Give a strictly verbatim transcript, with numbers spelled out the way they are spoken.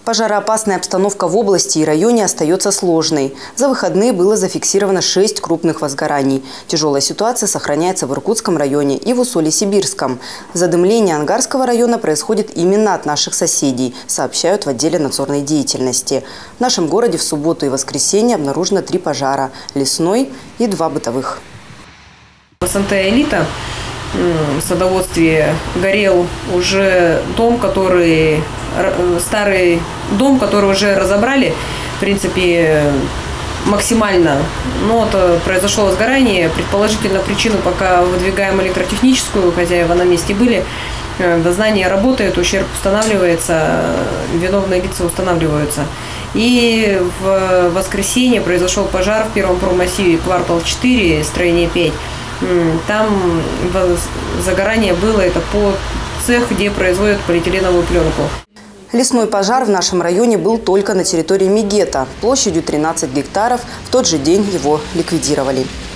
Пожароопасная обстановка в области и районе остается сложной. За выходные было зафиксировано шесть крупных возгораний. Тяжелая ситуация сохраняется в Иркутском районе и в Усолье-Сибирском. Задымление Ангарского района происходит именно от наших соседей, сообщают в отделе надзорной деятельности. В нашем городе в субботу и воскресенье обнаружено три пожара – лесной и два бытовых. В СНТ «Элита» в садоводстве горел уже дом, который старый дом, который уже разобрали, в принципе, максимально. Но вот произошло возгорание. Предположительно, причину пока выдвигаем электротехническую, хозяева на месте были. Дознание работает, ущерб устанавливается, виновные лица устанавливаются. И в воскресенье произошел пожар в первом промассиве, квартал четыре, строение пять. Там загорание было, это по цех, где производят полиэтиленовую пленку. Лесной пожар в нашем районе был только на территории Мегета, площадью тринадцать гектаров. В тот же день его ликвидировали.